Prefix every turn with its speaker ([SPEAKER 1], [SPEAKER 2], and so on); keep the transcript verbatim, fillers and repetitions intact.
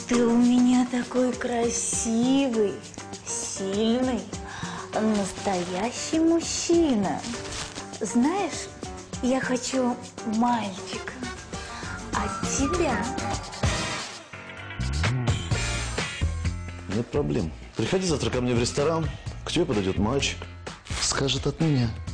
[SPEAKER 1] Ты у меня такой красивый, сильный, настоящий мужчина. Знаешь, я хочу мальчика от тебя.
[SPEAKER 2] Нет проблем. Приходи завтра ко мне в ресторан, к тебе подойдет мальчик, скажет от меня.